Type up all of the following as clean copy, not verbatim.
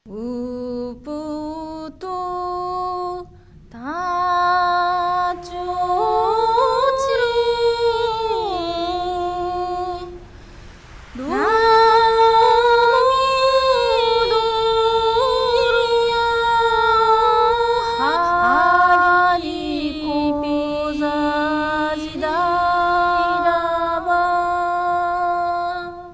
うぶとたちょちなみどるやはりこざじだば。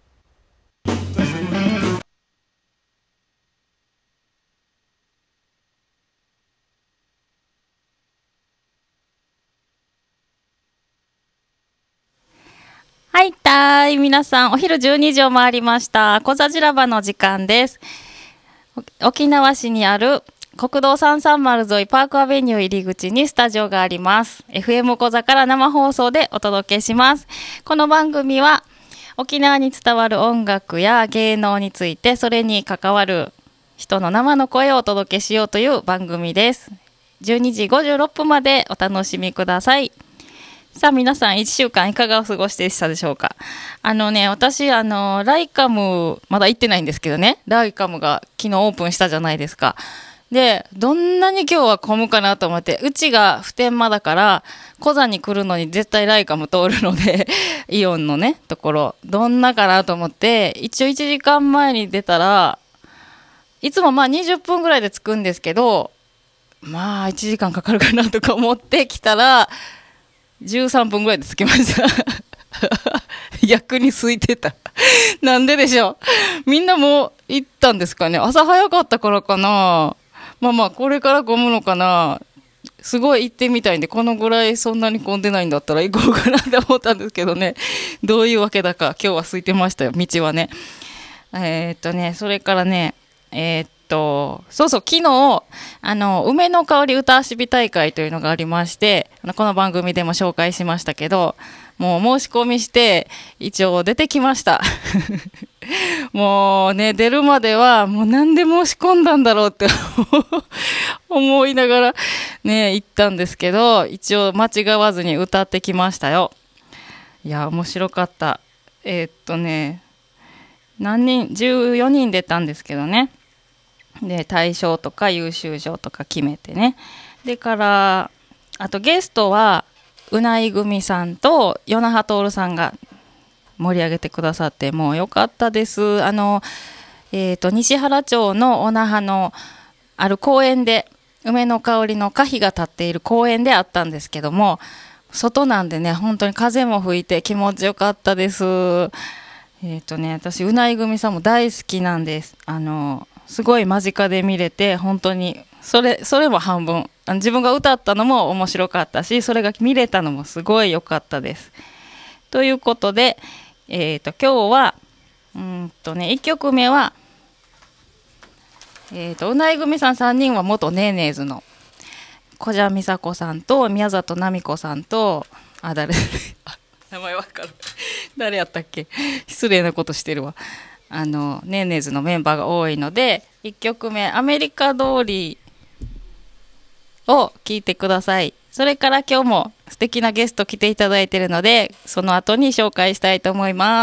はいたーい、皆さん、お昼12時を回りました。小座じらばの時間です。沖縄市にある国道330沿いパークアベニュー入り口にスタジオがあります。FM 小座から生放送でお届けします。この番組は沖縄に伝わる音楽や芸能について、それに関わる人の生の声をお届けしようという番組です。12時56分までお楽しみください。さあ皆さん1週間いかがお過ごしでしたでしょうか。私ライカムまだ行ってないんですけどね、ライカムが昨日オープンしたじゃないですか。でどんなに今日は混むかなと思って、うちが普天間だからコザに来るのに絶対ライカム通るのでイオンのねところどんなかなと思って、一応1時間前に出たら、いつもまあ20分ぐらいで着くんですけど、まあ1時間かかるかなとか思って来たら13分ぐらいで着きました逆に空いてたなんででしょう。みんなもう行ったんですかね。朝早かったからかな。まあまあこれから混むのかな。すごい行ってみたいんで、このぐらいそんなに混んでないんだったら行こうかなって思ったんですけどね、どういうわけだか今日は空いてましたよ、道はね。それからね、そうそう、昨日、梅の香り歌あしび大会というのがありまして、この番組でも紹介しましたけど、もう申し込みして、一応出てきました。もうね、出るまでは、もうなんで申し込んだんだろうって思いながらね、行ったんですけど、一応間違わずに歌ってきましたよ。いや、面白かった。何人、14人出たんですけどね。で大賞とか優秀賞とか決めてね。でからあとゲストはうない組さんと与那覇徹さんが盛り上げてくださって、もう良かったです。西原町のお那覇のある公園で、梅の香りの歌碑が立っている公園であったんですけども、外なんでね本当に風も吹いて気持ちよかったです。私うない組さんも大好きなんです。すごい間近で見れて、本当にそれも半分、自分が歌ったのも面白かったし、それが見れたのもすごい良かったです。ということで、今日は1曲目は、うない組さん3人は元ネーネーズの小蛇美佐子さんと宮里奈美子さんと、誰名前わかる誰やったっけ、失礼なことしてるわ。ネーネーズのメンバーが多いので、1曲目アメリカ通りを聴いてください。それから今日も素敵なゲスト来ていただいているので、その後に紹介したいと思います。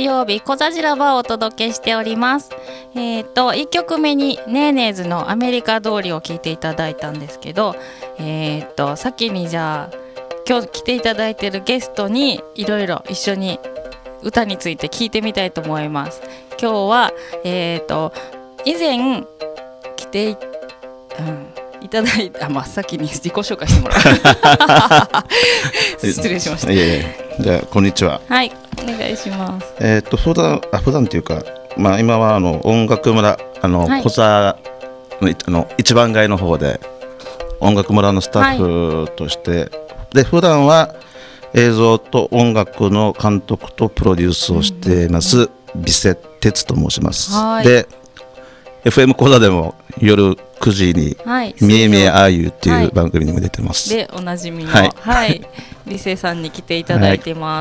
曜日小座ラバをお届けしております。1曲目にネーネーズのアメリカ通りを聴いていただいたんですけど、先にじゃあ今日来ていただいているゲストにいろいろ一緒に歌について聞いてみたいと思います。今日は以前来ていただいた、先に自己紹介してもらう失礼しました。 じゃあこんにちは。 はい、お願いします。 普段というか、今は音楽村小座の一番街の方で音楽村のスタッフとして、で普段は映像と音楽の監督とプロデュースをしています、ビセ哲と申します。で FM 小座でも夜9時にみえみえああいうっていう番組にも出てます。 でおなじみのビセさんに来ていただいてます。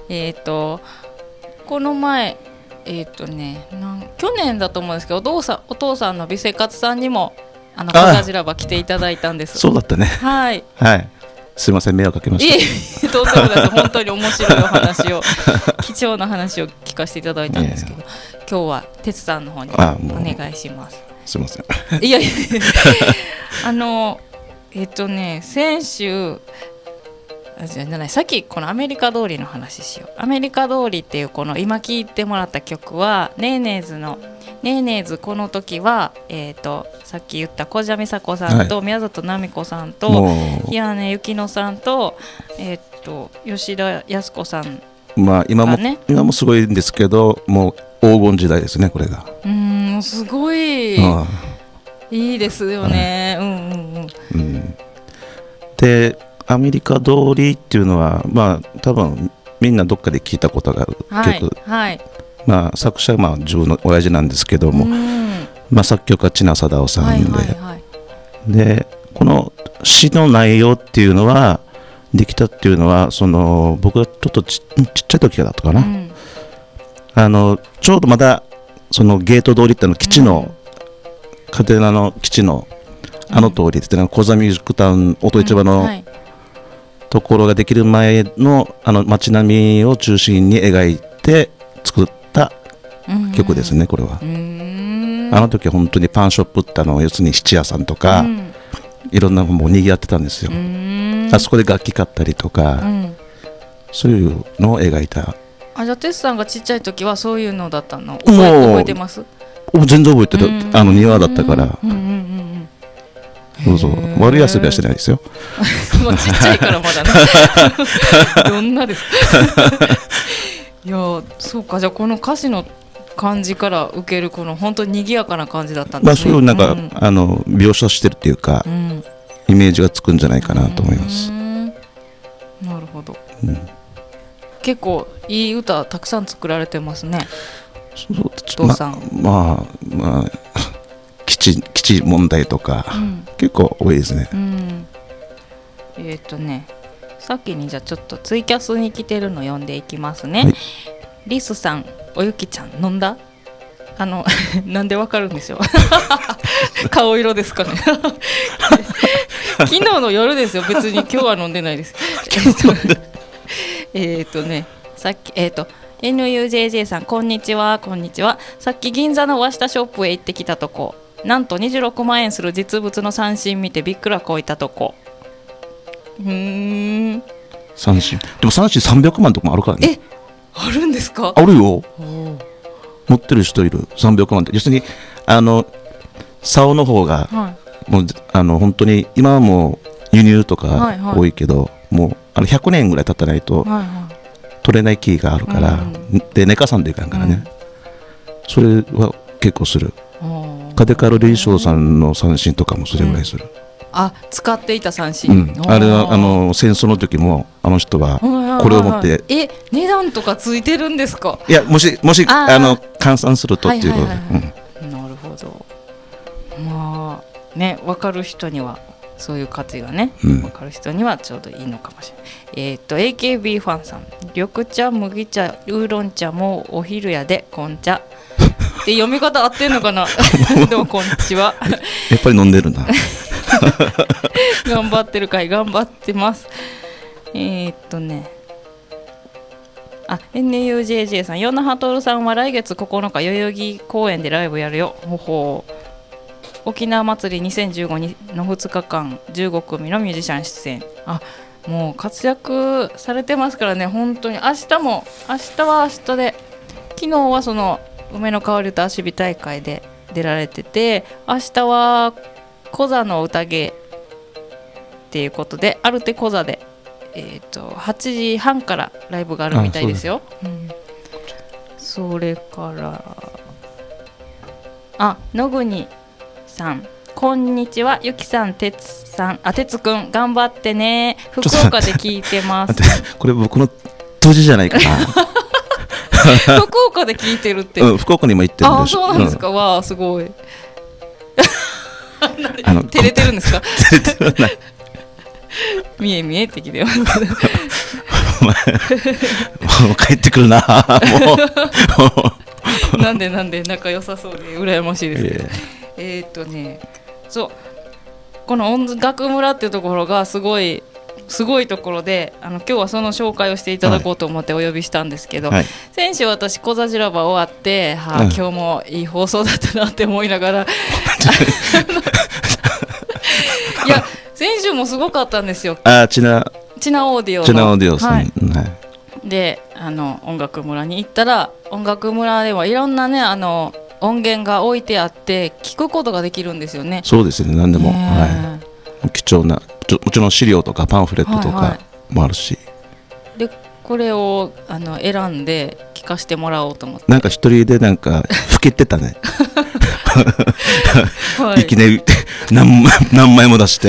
この前去年だと思うんですけど、お父さんのビセカツさんにも小座ラバ来ていただいたんです。 そうだったね。はいすいません、迷惑かけました。 いえ、とんでもないです。本当に面白いお話を貴重な話を聞かせていただいたんですけど、今日は哲さんの方にお願いします。 すいません。 いや先週さっきこのアメリカ通りの話しよう。アメリカ通りっていうこの今聴いてもらった曲はネーネーズこの時はさっき言った小蛇美佐子さんと宮里奈美子さんと平根幸乃さんと吉田靖子さん、 今もすごいんですけど、もう黄金時代ですね、これが。 すごいいいですよね。 でアメリカ通りっていうのは多分みんなどっかで聞いたことがある曲、作者は自分の親父なんですけども、作曲家千奈貞夫さんで、この詩の内容っていうのはできたっていうのは、僕がちょっとちっちゃい時だったかな、ちょうどまだそのゲート通りって基地の、カテナの基地の通りって小座ミュージックタウン音市場のところができる前の街並みを中心に描いて作った曲ですね、これは。時は本当にパンショップって要するに質屋さんとか、いろんなもう賑わってたんですよ。あそこで楽器買ったりとか、そういうのを描いた。 じゃあテスさんがちっちゃい時はそういうのだったの覚えてます？ 全然覚えてる。庭だったから。悪い遊びはしてないですよ。 ちっちゃいからまだね。どんなですか？いや、そうか。じゃあこの歌詞の感じから受けるこの本当に賑やかな感じだったんですね。 そういう描写してるっていうか、イメージがつくんじゃないかなと思います。 なるほど。結構いい歌たくさん作られてますね。お父さん。 基地問題とか、結構多いですね。 先にじゃあちょっとツイキャスに来てるの読んでいきますね。リスさん、おゆきちゃん飲んだ？なんでわかるんでしょう。顔色ですかね。昨日の夜ですよ。別に今日は飲んでないです。さっきNUJJ さん、こんにちは。こんにちは。さっき銀座の和下ショップへ行ってきたとこ、なんと26万円する実物の三振見てびっくらこいたとこ。三振でも三振300万とかもあるからね。 あるんですか？ あるよ。持ってる人いる。300万って要するに竿の方が、もう本当に今はもう輸入とか多いけど、もう100年ぐらい経たないと取れない木があるから、で寝かさんでいかんからね、それは結構する。カデカル・リーショーさんの三振とかもそれぐらいする。 使っていた三振、 あれは戦争の時も人はこれを持って、 値段とかついてるんですか？ いや、もし換算するとっていうことで。 なるほど。分かる人にはそういう価値がね、分かる人にはちょうどいいのかもしれない。AKB ファンさん、緑茶、麦茶、ウーロン茶もお昼やで紅茶って読み方合ってんのかな。でもこんにちは。 やっぱり飲んでるな。 頑張ってるかい、頑張ってます。 NUJJ さん、ヨナハトルさんは来月9日代々木公園でライブやるよ。ほほう。沖縄祭り2015の2日間15組のミュージシャン出演。もう活躍されてますからね。本当に明日は明日で、昨日はその梅の香りと足火大会で出られてて、明日はコザの宴っていうことでアルテコザで、8時半からライブがあるみたいですよ。それから野国さん、こんにちは。ゆきさん、てつさん、てつくん頑張ってね。福岡で聞いてます。 これ僕の当時じゃないかな。 福岡で聞いてるって。 福岡にも行ってるんです。 そうなんですか。わあ、すごい。照れてるんですか。 照れてるな。 見え見えってきてます。 もう帰ってくるな。もう。なんで仲良さそうで羨ましいですけど。そう、この音楽村っていうところがすごいところで、今日はその紹介をしていただこうと思ってお呼びしたんですけど、先週私コザジラバ終わって、今日もいい放送だったなって思いながらいや先週もすごかったんですよ。チナオーディオさん、で音楽村に行ったら、音楽村ではいろんなね音源が置いてあって聞くことができるんですよね。 そうですね、何でも、貴重な、もちろん資料とかパンフレットとかもあるし、 でこれを選んで聞かせてもらおうと思って、 なんか一人でなんかふけてたね。いきなり何枚も出して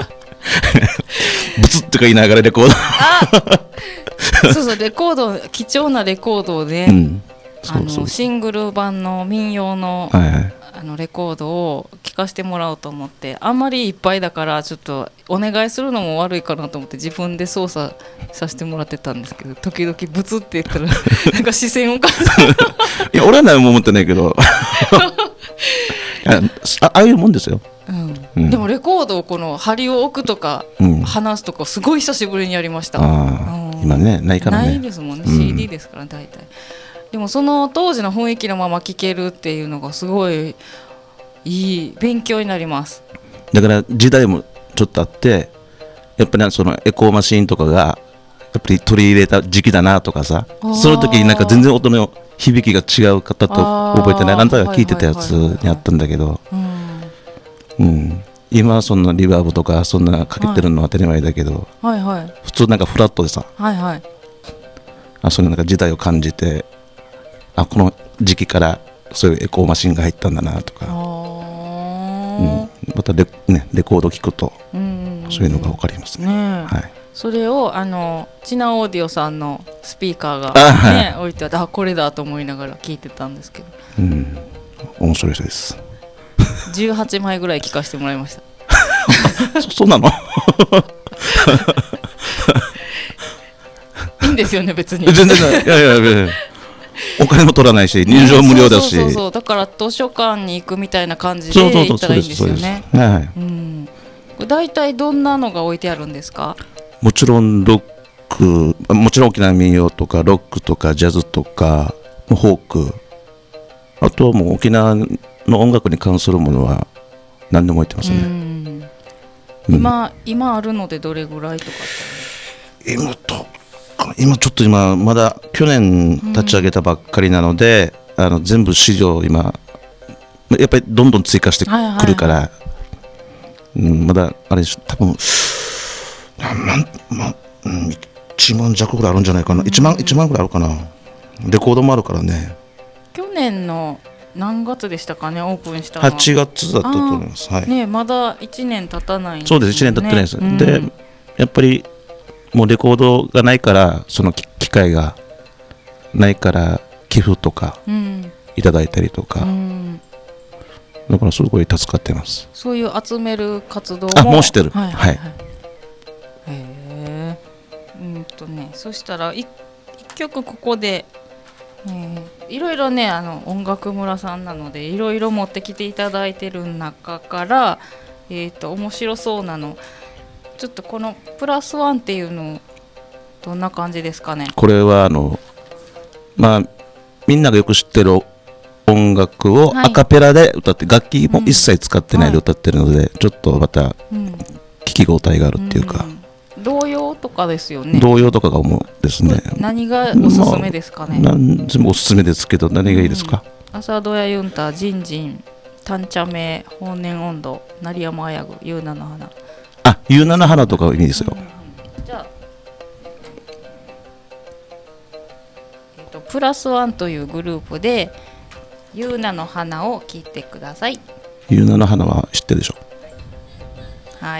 ブツッとか言いながらレコードそうレコード、貴重なレコードで、シングル版の民謡の、レコードを聴かせてもらおうと思って、あんまりいっぱいだからちょっとお願いするのも悪いかなと思って自分で操作させてもらってたんですけど、時々ブツって言ったらなんか視線を感じた。いや俺は何も思ってないけどああいうもんですよ。 でもレコードをこの針を置くとか、話すとかすごい久しぶりにやりました。 今ねないからね。 ないですもんね、CD ですから大体。でもその当時の雰囲気のまま聴けるっていうのがすごいいい勉強になります。 だから時代もちょっとあって、やっぱりそのエコーマシーンとかがやっぱり取り入れた時期だなとかさ、その時になんか全然音の響きが違う方と覚えてない、あんたが聞いてたやつにあったんだけど、今はそんなリバーブとかそんなかけてるのは当たり前だけど、普通なんかフラットでさ、そういうなんか時代を感じて、この時期からそういうエコーマシンが入ったんだなとか、またレコード聞くとそういうのが分かりますね。 それをチナオーディオさんのスピーカーが、置いてあって、これだと思いながら聞いてたんですけど、 面白い人です。 18枚ぐらい聞かせてもらいました。 そうなの？ いいんですよね別に。 全然ない。いやお金も取らないし入場無料だし、 そうだから図書館に行くみたいな感じで行ったらいいんですよね。だいたいどんなのが置いてあるんですか？ もちろんロック、もちろん沖縄民謡とかロックとかジャズとかフォーク、あとはもう沖縄の音楽に関するものは何でも置いてますね。 今あるのでどれぐらいとかって今ちょっとまだ去年立ち上げたばっかりなので、全部資料今やっぱりどんどん追加してくるから、まだあれ多分1万弱ぐらいあるんじゃないかな。1万ぐらいあるかな。レコードもあるからね。 去年の何月でしたかね、オープンしたの。 8月だったと思います。 まだ1年経たないんですね。 そうです、1年経ってないです。でやっぱりもうレコードがないから、その機会がないから寄付とかいただいたりとか、だからすごい助かってます。 そういう集める活動もしてる。 そしたら一曲ここで、いろいろね音楽村さんなのでいろいろ持ってきていただいてる中から、面白そうなの、ちょっとこのプラスワンっていうのどんな感じですかね。 これはまあみんながよく知ってる音楽をアカペラで歌って、楽器も一切使ってないで歌ってるので、ちょっとまた聞き応えがあるっていうか、 童謡とかですよね。 童謡とかが主ですね。 何がおすすめですかね。 何でもおすすめですけど、何がいいですか。 朝ドヤユンタ、ジンジン、タンチャメ、法然音頭、鳴山あやぐ、ユーナの花。 あ、ユーナの花とかいいですよ。 じゃあ、プラスワンというグループでユーナの花を聴いてください。 ユーナの花は知ってるでしょ。 はい。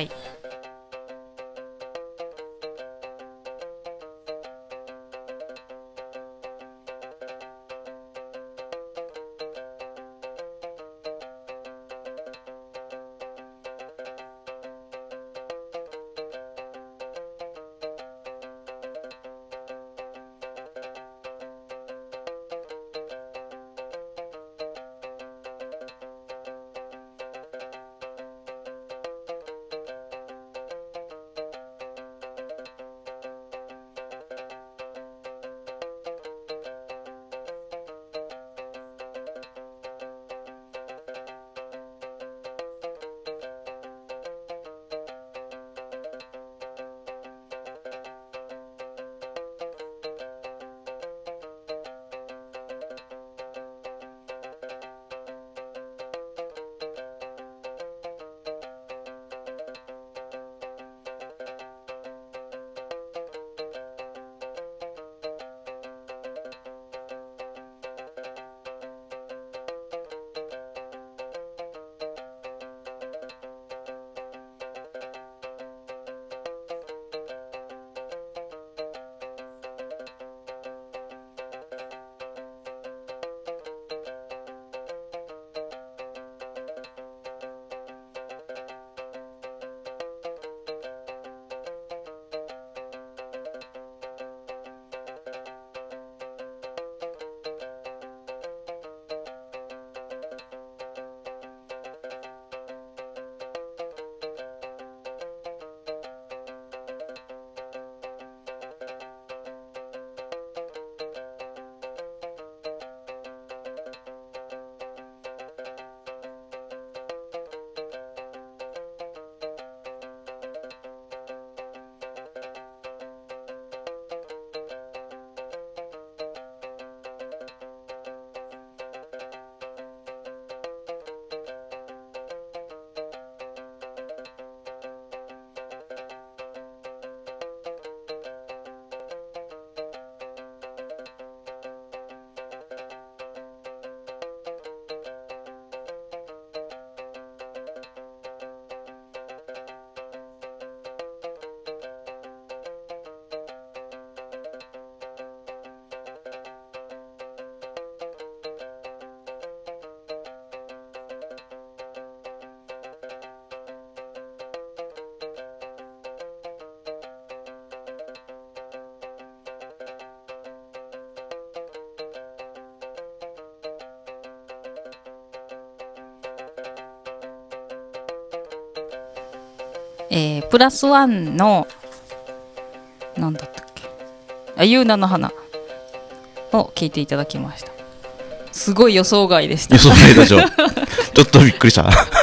プラスワンの何だったっけ、ユーナの花を聞いていただきました。すごい予想外でした。 予想外でしょ。ちょっとびっくりした。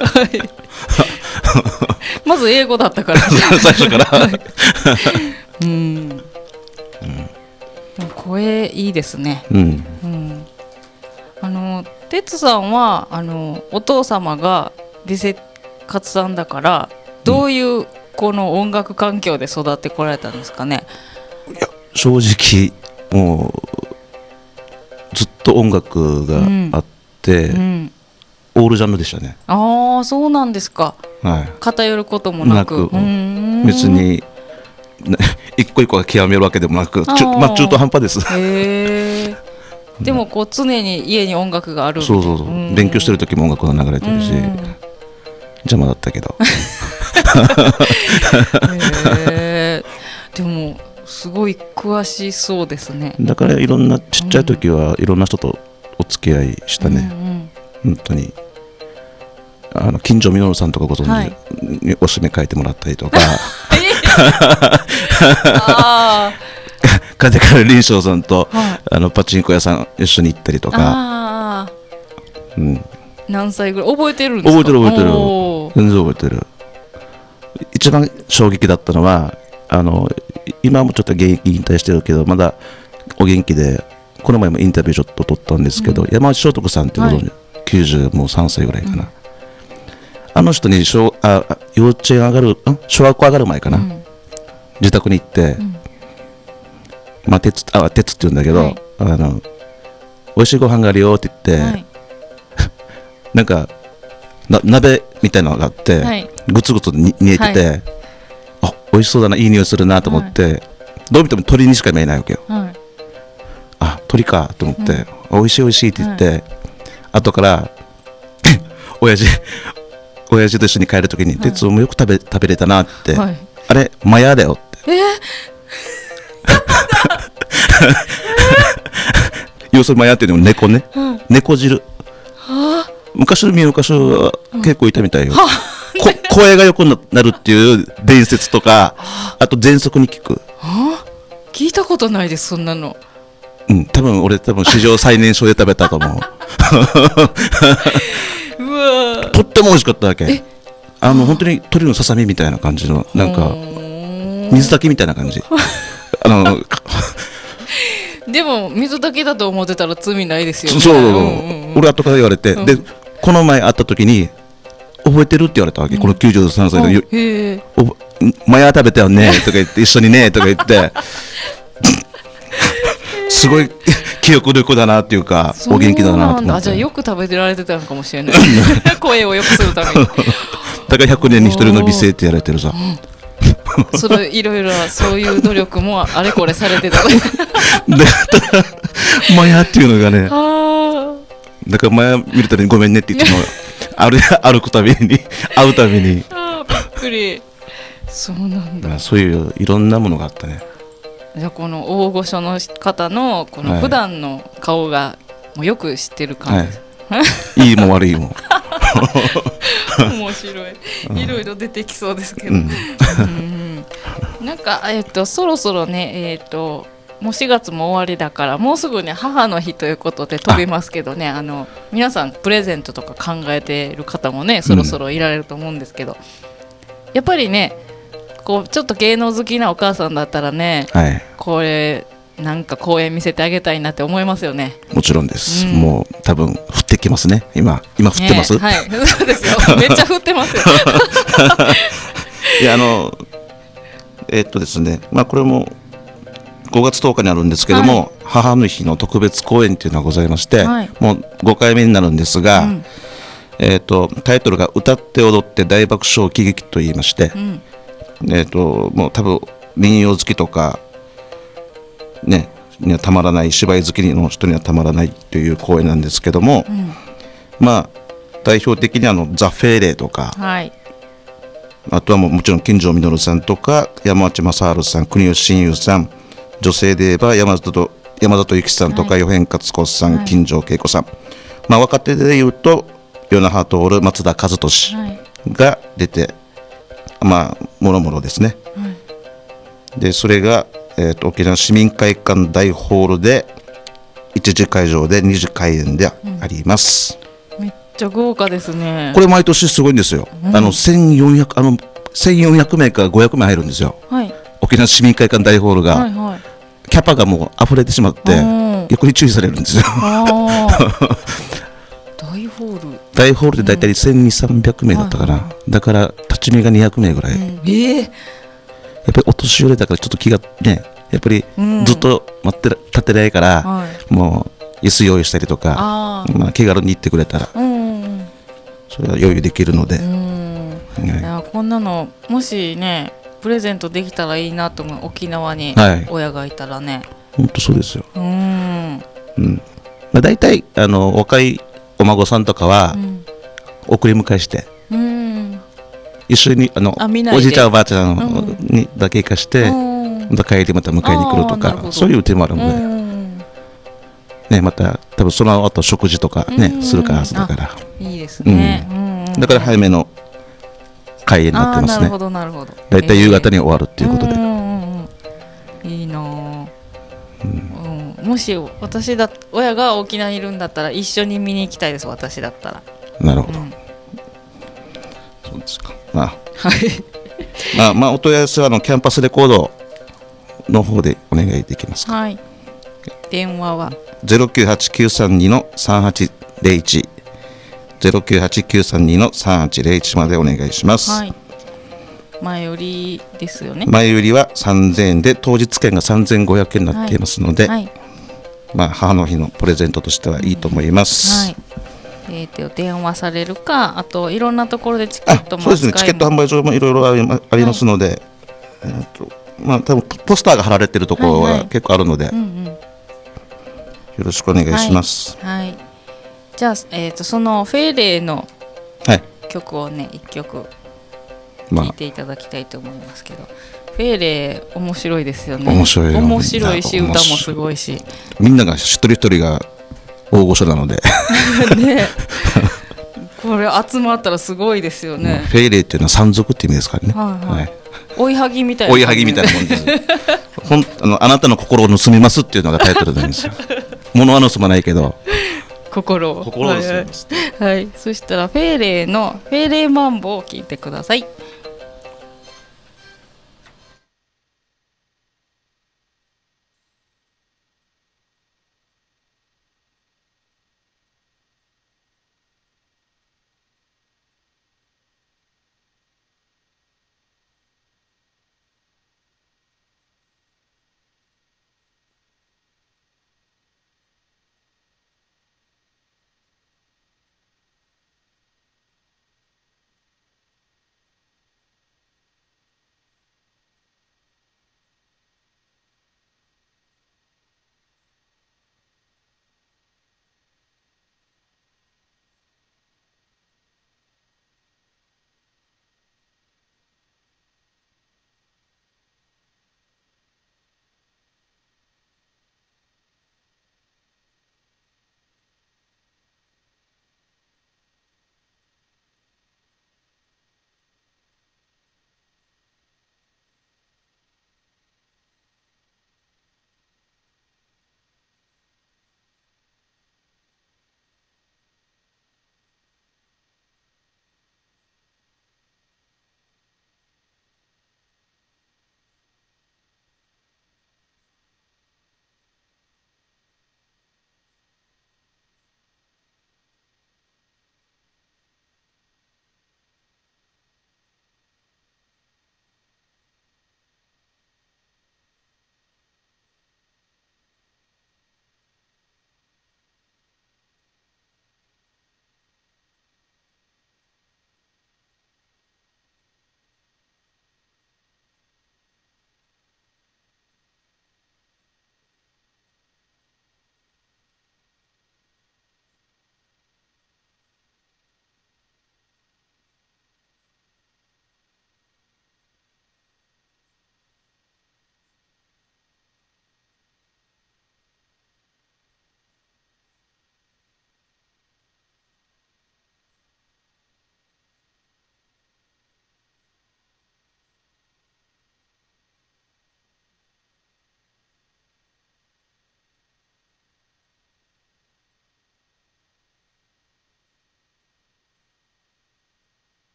まず英語だったから最初から。 声いいですね。テツさんはお父様が美生活さんだから、どういうこの音楽環境で育ってこられたんですかね。 いや、正直もうずっと音楽があって、オールジャンルでしたね。 ああ、そうなんですか。はい、偏ることもなく、 別に一個一個が極めるわけでもなく、中途半端です。 でもこう常に家に音楽がある。 そうそうそう、勉強してる時も音楽が流れてるし、邪魔だったけど。 でもすごい詳しそうですね。 だからいろんなちっちゃい時はいろんな人とお付き合いしたね。本当に金城実さんとかご存知におしめ書いてもらったりとか、風から林翔さんとパチンコ屋さん一緒に行ったりとか。うん、 何歳ぐらい覚えてるんですか？ 覚えてる全然覚えてる。一番衝撃だったのは今もちょっと現役引退してるけどまだお元気で、この前もインタビューちょっと取ったんですけど、山内正徳さんってご存知、93歳ぐらいかな、あの人に幼稚園上がる小学校上がる前かな、自宅に行って、鉄って言うんだけど、おいしいご飯があるよって言って、なんか鍋みたいなのがあって、ぐつぐつ煮えてて、美味しそうだな、いい匂いするなと思って、どう見ても鳥にしか見えないわけよ。鳥かと思って、美味しい美味しいって言って、後から親父と一緒に帰るときに、鉄もよく食べれたなって、あれマヤだよって。要するにマヤっていうのも猫ね、猫汁。昔は結構いたみたいよ。声が良くなるっていう伝説とか、あと喘息に効く。 聞いたことないです、そんなの。 多分史上最年少で食べたと思う。 うわ、 とっても美味しかったわけ。本当に鶏のささみみたいな感じの、なんか水炊きみたいな感じ。 でも水だけだと思ってたら罪ないですよね。 そう、俺後から言われて、でこの前会った時に覚えてるって言われたわけ、この93歳のマヤ食べたよねとか言って、一緒にねとか言ってすごい記憶力だなっていうか、お元気だなと思って。 じゃあよく食べてられてたのかもしれない。声を良くするために。 だから100年に1人の美声ってやられてるさ。 いろいろそういう努力もあれこれされてた。 マヤっていうのがね、だからマヤ見るたびにごめんねっていつも歩くたびに会うたびに。びっくり。そうなんだ。 そういういろんなものがあったね。 じゃあこの大御所の方のこの普段の顔がもうよく知ってる感じです。 いいも悪いも。 面白い。いろいろ出てきそうですけど。なんかそろそろねもう4月も終わりだからもうすぐね母の日ということで飛びますけどね、皆さんプレゼントとか考えている方もねそろそろいられると思うんですけど、やっぱりねこうちょっと芸能好きなお母さんだったらね、これなんか公演見せてあげたいなって思いますよね。 もちろんです、もう多分降ってきますね。今降ってます、 はいそうですよ。めっちゃ降ってますよ。 いやですね、これも5月10日にあるんですけども、母の日の特別公演というのがございまして、もう5回目になるんですが、タイトルが歌って踊って大爆笑喜劇と言いまして、もう多分民謡好きとかねにはたまらない、芝居好きの人にはたまらないという公演なんですけども、代表的にザ・フェーレとか、あとはもちろん金城実さんとか山内正治さん、国吉真雄さん、女性で言えば山里由紀さんとか、余辺勝子さん、金城恵子さん、若手で言うと与那覇徹、松田和俊が出て、もろもろですね。でそれが、沖縄市民会館大ホールで1時会場で2時開演であります。 めっちゃ豪華ですね。 これ毎年すごいんですよ。1400名から500名入るんですよ、沖縄市民会館大ホールが、キャパがもう溢れてしまって横に注意されるんですよ。大ホールで大体1200、300名だったかな、だから立ち見が200名ぐらい、やっぱりお年寄りだからちょっと気がね、やっぱりずっと立ってないから、もう椅子用意したりとか、気軽に行ってくれたら、それは用意できるので、 いやこんなのもしねプレゼントできたらいいなと思う。沖縄に親がいたらね、 本当そうですよ。だいたい若いお孫さんとかは送り迎えして、一緒におじいちゃんおばあちゃんにだけ行かして、また帰りまた迎えに来るとか、そういう手もあるので、また多分その後食事とかねするはずだから、 いいですね。 だから早めの開演になってますね。 なるほどなるほど。 だいたい夕方に終わるっていうことで、 いいな。 もし親が沖縄にいるんだったら一緒に見に行きたいです。私だったら。 なるほど、そうですか。はい。お問い合わせはキャンパスレコードの方でお願いできますか。 はい。電話は 098-932の3801 098-932の3801までお願いします。はい。 前売りですよね。 前売りは3000円で当日券が3500円になっていますので、母の日のプレゼントとしてはいいと思います。 電話されるか、あといろんなところでチケットもそうですね、チケット販売所もいろいろありますので、多分ポスターが貼られているところは結構あるので、よろしくお願いします。 じゃあ、そのフェーレの曲をね、1曲聴いていただきたいと思いますけど、フェーレ面白いですよね。面白いし、歌もすごいし、 みんなが一人一人が大御所なのでね、これ集まったらすごいですよね。 フェーレっていうのは山賊って意味ですからね。 追いはぎみたいな、 追いはぎみたいなもんですあなたの心を盗みますっていうのがタイトルなんですよ。物は盗まないけど心を盗みます。 はい、そしたらフェーレのフェーレマンボを聞いてください。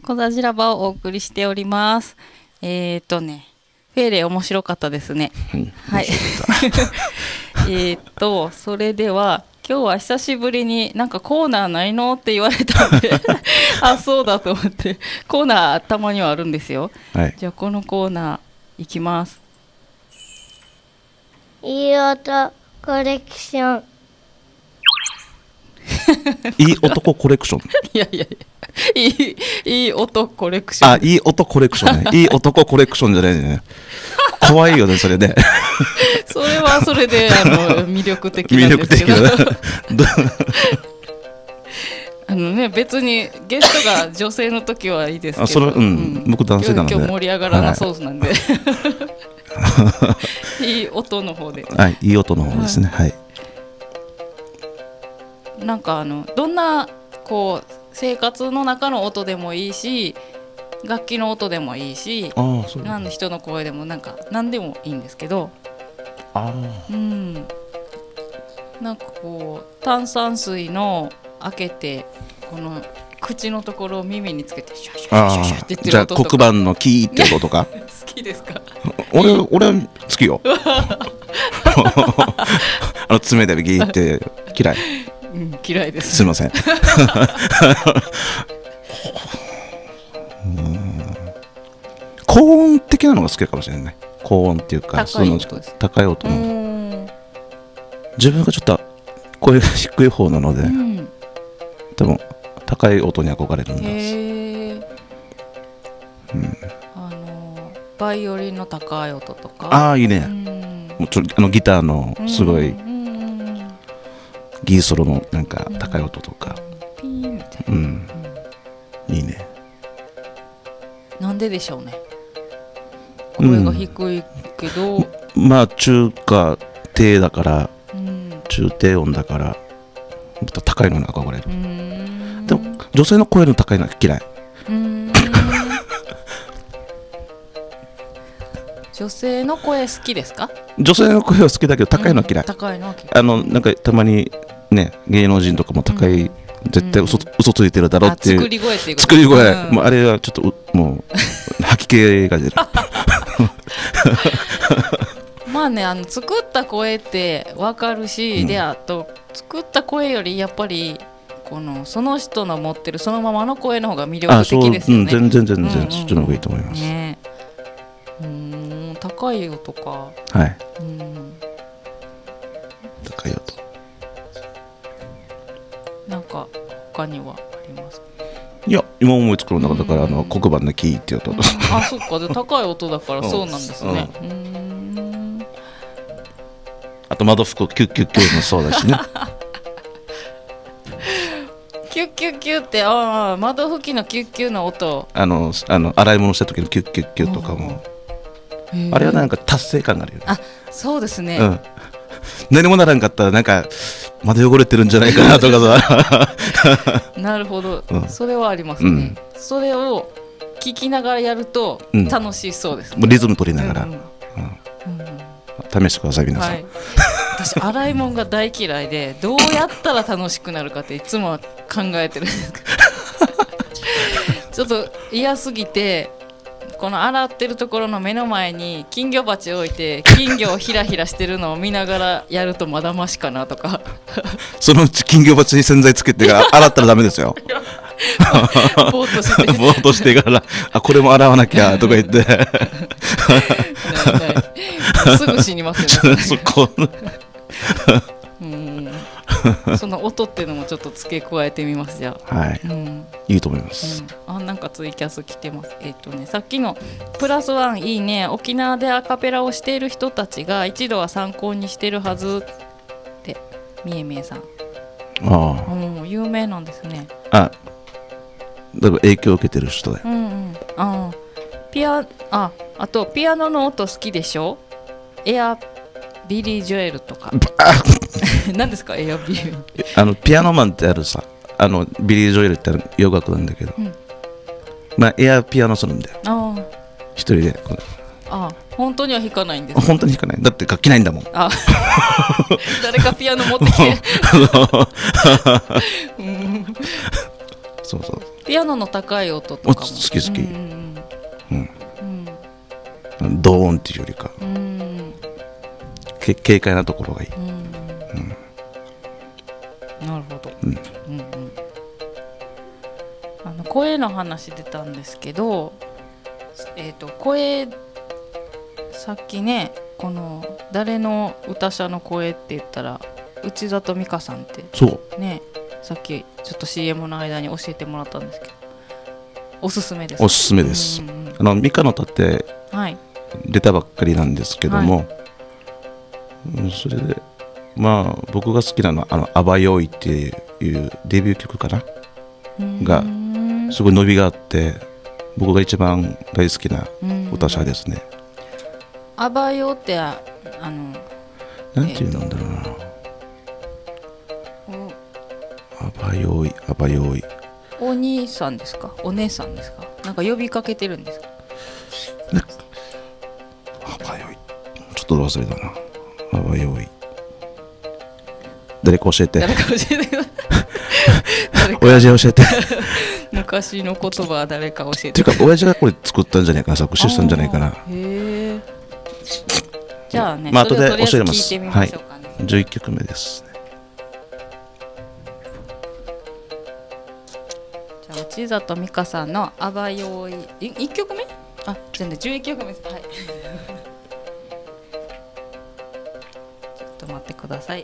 コザジラバをお送りしております。フェーレ面白かったですね。はい。それでは今日は久しぶりになんかコーナーないのって言われたんであ、そうだと思ってコーナーたまにはあるんですよ。はい、じゃあこのコーナーいきます。 いい音コレクションいい男コレクションいやいい音コレクション。 あ、いい音コレクションね。いい男コレクションじゃないね。怖いよね、それで。 それはそれで魅力的なんですけど。魅力的ね、別にゲストが女性の時はいいですけど、 僕男性なので今日盛り上がらなそうなんで、はい、いい音の方で。 はい、いい音の方ですね。はい。 なんかどんなこう生活の中の音でもいいし、楽器の音でもいいし、人の声でもなんか何でもいいんですけど、なんかこう炭酸水の開けてこの口のところを耳につけてシャシャシャシャって言ってる音とか。 じゃあ黒板のキーって音とか好きですか？ 俺は好きよ爪でギーって嫌い。 嫌いです。 すみません。高音的なのが好きかもしれないね。高音っていうか高い音の。自分がちょっと声が低い方なので、多分高い音に憧れるんです。 バイオリンの高い音とか。 ああ、いいね。ギターのすごいギーソロのなんか高い音とか。 ピーみたいな。 いいね。 なんででしょうね。声が低いけど、 まあ中華低だから、中低音だから高いのに憧れる。でも女性の声の高いのは嫌い。 女性の声好きですか？ 女性の声は好きだけど高いのは嫌い。 高いのは嫌い。 なんかたまにね、芸能人とかも高い、絶対嘘ついてるだろうっていう作り声っていう作り声、もうあれはちょっともう吐き気が出る。 まあね、作った声って分かるし、であと作った声よりやっぱりその人の持ってるそのままの声の方が魅力的ですよね。 全然そっちの方がいいと思います。 高い音か。 はい。高い音。 なんか他にはありますか？ いや、今思いつくのだから黒板のキーって音。 あ、そっか。で高い音だからそうなんですね。 あと窓拭くキュッキュッキュッもそうだしね。 キュッキュッキュッって窓拭きのキュッキュッの音。 洗い物した時のキュッキュッキュッとかも。あれはなんか達成感があるよね。 あ、そうですね。 何もならんかったらなんかまだ汚れてるんじゃないかなとかさ。 なるほど、それはありますね。それを聞きながらやると楽しそうですね。 リズム取りながら試してください皆さん。 私洗い物が大嫌いで、どうやったら楽しくなるかっていつも考えてるんですけどちょっと嫌すぎて、この洗ってるところの目の前に金魚鉢を置いて金魚をひらひらしてるのを見ながらやるとまだましかなとかそのうち金魚鉢に洗剤つけて洗ったらダメですよ。 ぼーっとしてぼーっとしてからこれも洗わなきゃとか言ってすぐ死にますよね。 そこその音っていうのもちょっと付け加えてみます。じゃあ、 はい、いいと思います。 なんかツイキャス来てます。さっきのプラスワンいいね、沖縄でアカペラをしている人たちが一度は参考にしてるはずってみえみえさん。有名なんですね。 だいぶ影響を受けてる人だよ。 あとピアノの音好きでしょ？エアビリー・ジョエルとか。何ですかエアビリー？ ピアノマンってあるさ、ビリー・ジョエルって洋楽なんだけど、まあエアピアノするんだよ。一人で。 本当には弾かないんですか？ 本当に弾かない。だって楽器ないんだもん。 誰かピアノ持ってきて。 そうそう。 ピアノの高い音とかも好き好き、ドーンっていうよりか、軽快なところがいい。 なるほど。声の話出たんですけど、声、さっきね、この誰の歌者の声って言ったら内里美香さんってね、さっきちょっと CM の間に教えてもらったんですけど、おすすめです。 おすすめです。美香の歌って出たばっかりなんですけども、それでまあ僕が好きなのはあばよいっていうデビュー曲かながすごい伸びがあって、僕が一番大好きな歌者ですね。 あばよってなんていうんだろうな、あばよいあばよい、 お兄さんですか、お姉さんですか、なんか呼びかけてるんですか。 あばよい、ちょっと忘れたな。あばよい、誰か教えて。 誰か教えてください。 親父教えて。 昔の言葉は誰か教えて。 っていうか親父がこれ作ったんじゃないかな、作詞したんじゃないかな。 へえ。じゃあね、 後で教えます。 聞いてみましょうかね。 11曲目です。 じゃあ内里美香さんのあばよい、1曲目？あ、全然11曲目です。はい。ちょっと待ってください。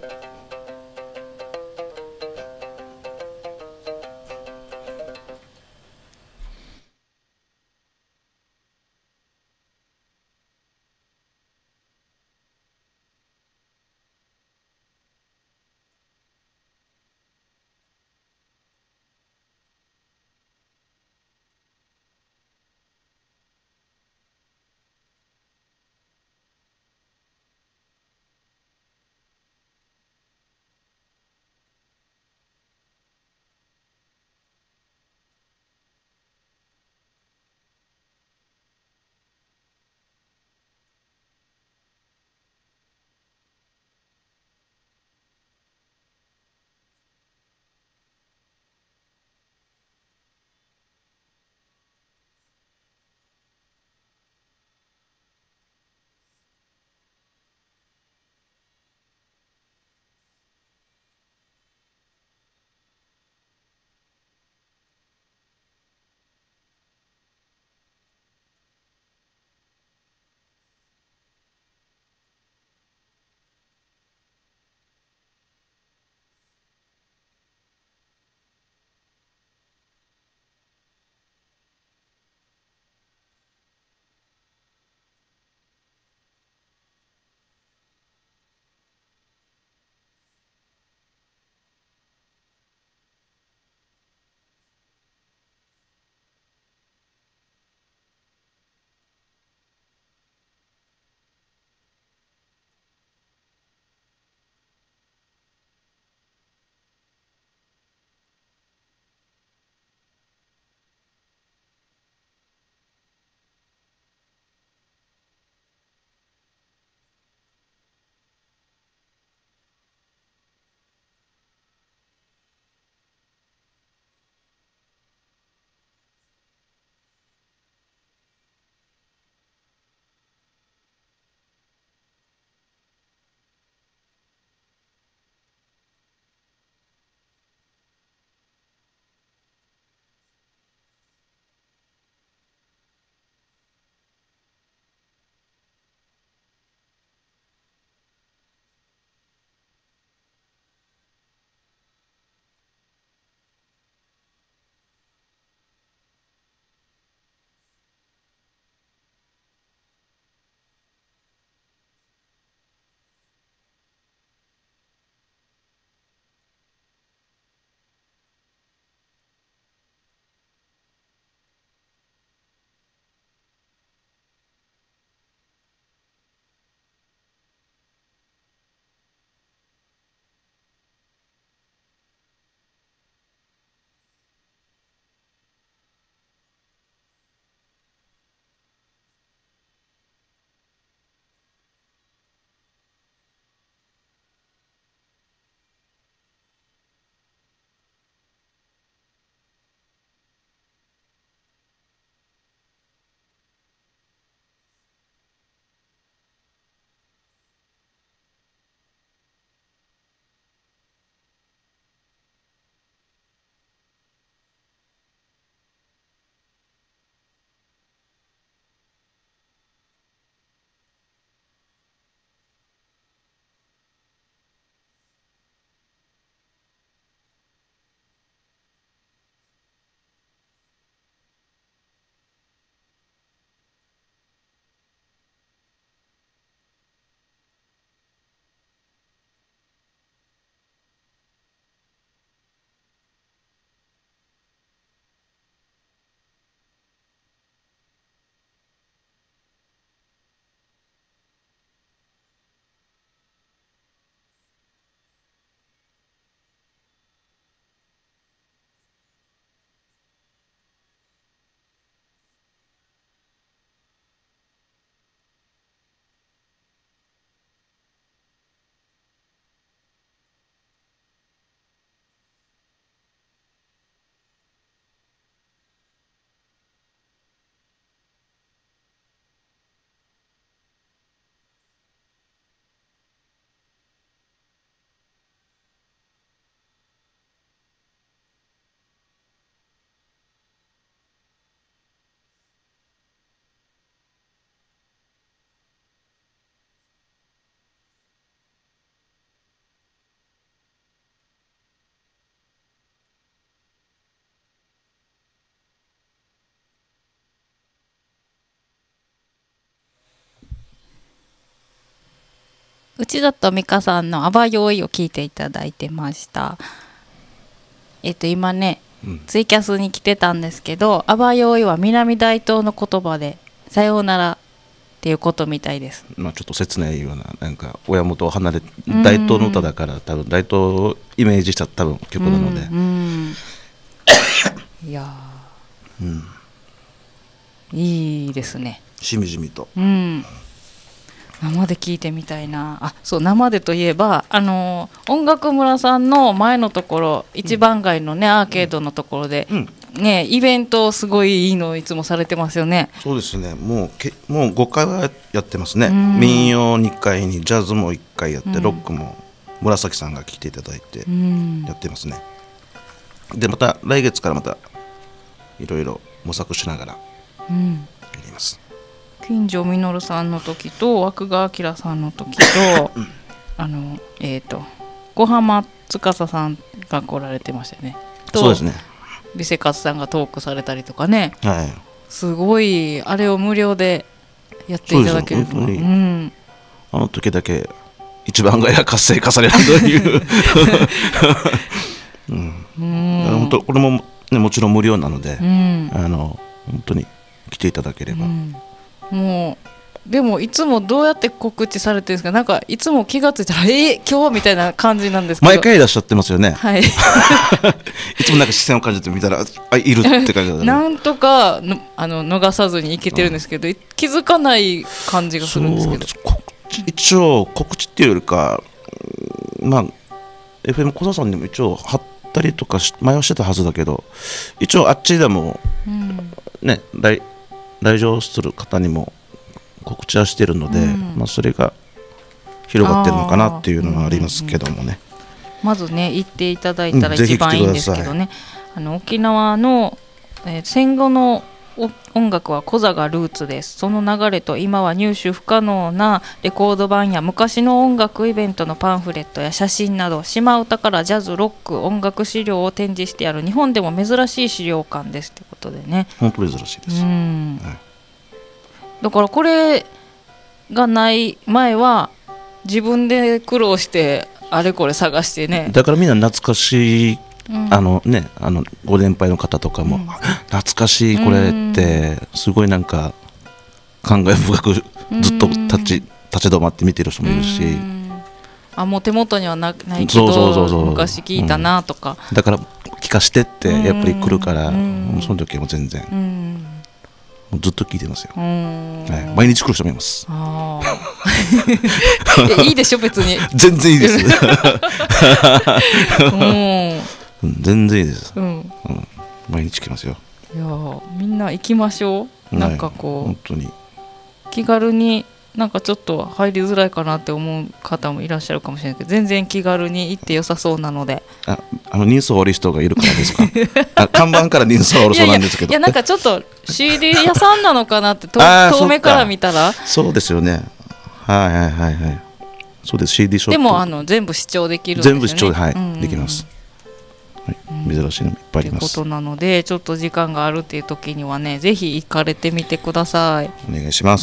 内里美香さんの「あばよい」を聞いていただいてました。今ね、ツイキャスに来てたんですけど、あばよいは南大東の言葉でさようならっていうことみたいです。 まあちょっと切ないような、なんか親元を離れ大東の歌だから、多分大東をイメージした多分曲なので、 いやいいですね。 しみじみと。 生で聞いてみたいな。あ、そう、生でといえば音楽村さんの前のところ、一番街のねアーケードのところで、ね、イベントすごいいいのいつもされてますよね。 そうですね。もう5回はやってますね。民謡2回にジャズも1回やって、ロックも紫さんが来ていただいてやってますね。でまた来月からまたいろいろ模索しながらやります。 金城実さんの時と枠川明さんの時と小浜司さんが来られてましたよね。 そうですね。 美生活さんがトークされたりとかね、すごいあれを無料でやっていただけると、 あの時だけ一番街が活性化されるという本当これも、ね、もちろん無料なので、本当に来ていただければ、 もうでもいつもどうやって告知されてるんですか。なんかいつも気がついたら今日みたいな感じなんですけど、 毎回いらっしゃってますよね。 はいいつもなんか視線を感じてみたらいるって感じだね。 なんとか逃さずにいけてるんですけど、気づかない感じがするんですけど、 一応告知っていうよりか、まあ FM 小沢さんにも一応貼ったりとか前はしてたはずだけど、一応あっちでも、ね、来場する方にも告知はしてるので、まあ、それが広がってるのかなっていうのはありますけどもね。 まずね行っていただいたら一番いいんですけどね、沖縄の、戦後の音楽はコザがルーツです。その流れと今は入手不可能なレコード版や昔の音楽イベントのパンフレットや写真など、島唄からジャズ、ロック、音楽資料を展示してある日本でも珍しい資料館ですということでね。 本当珍しいです。 だからこれがない前は自分で苦労してあれこれ探してね。 だからみんな懐かしい、ご年配の方とかも、懐かしいこれってすごいなんか感慨深くずっと立ち止まって見てる人もいるし、 もう手元にはないけど昔聞いたなとか、 だから聞かしてってやっぱり来るから、その時も全然もうずっと聞いてますよ。毎日来る人もいます。 いいでしょ別に。 全然いいです。全然いいです。毎日来ますよ。 いやみんな行きましょう。なんかこう本当に気軽に、なんかちょっと入りづらいかなって思う方もいらっしゃるかもしれないけど、全然気軽に行って良さそうなので。 人相悪い人がいるからですか。看板から人相悪そうなんですけど。 いやなんかちょっと CD 屋さんなのかなって遠目から見たら。 そうですよね。そうです。 CD ショップでも全部視聴できるんですよね。 全部視聴できます。珍しいのもいっぱいあります。 ということなので、ちょっと時間があるっていう時にはね、ぜひ行かれてみてください。 お願いします。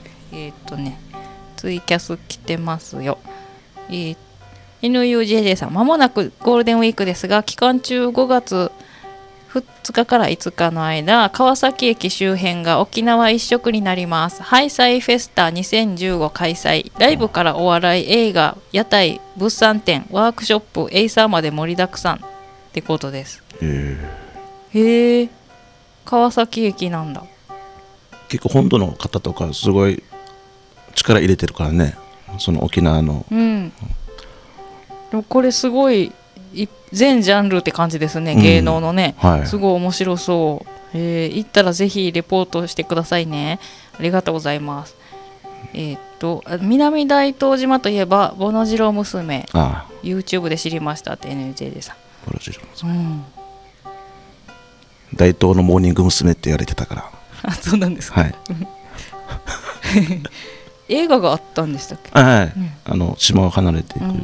ツイキャス来てますよ。NUJJ さん、まもなくゴールデンウィークですが、期間中5月2日から5日の間、川崎駅周辺が沖縄一色になります。ハイサイフェスタ2015開催。ライブからお笑い、映画、屋台、物産展、ワークショップ、エイサーまで盛りだくさんってことです。へえ、川崎駅なんだ。 結構本土の方とかすごい力入れてるからね、その沖縄の。 でもこれすごい全ジャンルって感じですね、芸能のね、すごい面白そう。行ったらぜひレポートしてくださいね。ありがとうございます。南大東島といえばボノジロ娘、YouTube で知りましたって NJJ さん。 ボノジロ娘、大東のモーニング娘って言われてたから。 そうなんですか。映画があったんでしたっけ。 島を離れていくよって。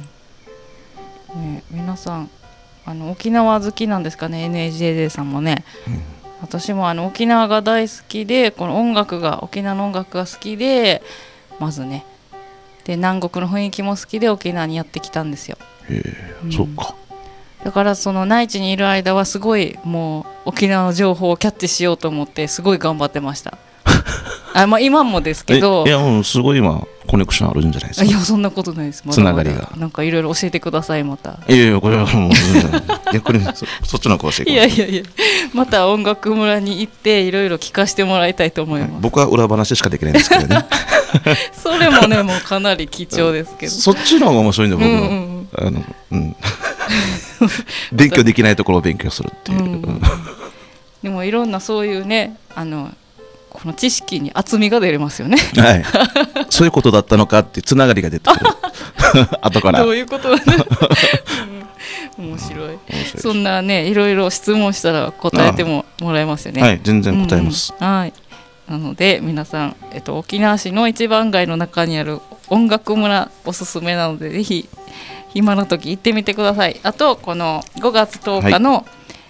皆さん沖縄好きなんですかね。 NHJJ さんもね、私も沖縄が大好きで、この沖縄の音楽が好きで、まずねで南国の雰囲気も好きで沖縄にやってきたんですよ。 そうか。 だからその内地にいる間はすごいもう沖縄の情報をキャッチしようと思ってすごい頑張ってました。まあ今もですけど。 いやもうすごい今コネクションあるんじゃないですか。 いやそんなことないです。 つながりが。 なんかいろいろ教えてくださいまた。 いやいやこれはもう逆にそっちの講師。 いやいやいやまた音楽村に行っていろいろ聞かせてもらいたいと思います。 僕は裏話しかできないんですけどね。 それもねもうかなり貴重ですけど。 そっちの方が面白いんで僕も。勉強できないところを勉強するっていう。 でもいろんなそういうねこの知識に厚みが出れますよね。 はい。そういうことだったのかってつながりが出てくる。後から。 どういうことだね。面白い。そんなねいろいろ質問したら答えてもらえますよね。 はい全然答えます。 はい。なので皆さん沖縄市の一番街の中にある音楽村おすすめなのでぜひ暇な時行ってみてください。あとこの5月10日の、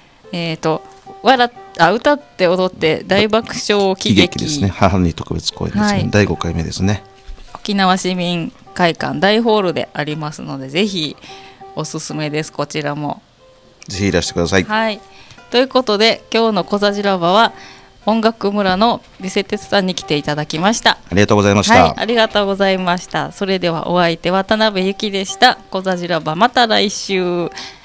歌って踊って大爆笑喜劇ですね。母に特別公演ですね。第5回目ですね。 沖縄市民会館大ホールでありますのでぜひおすすめです。こちらもぜひいらしてください。 はい。ということで今日のコザジラバは音楽村のリセテツさんに来ていただきました。 ありがとうございました。 はい、ありがとうございました。それではお相手渡辺由紀でした。コザジラバまた来週。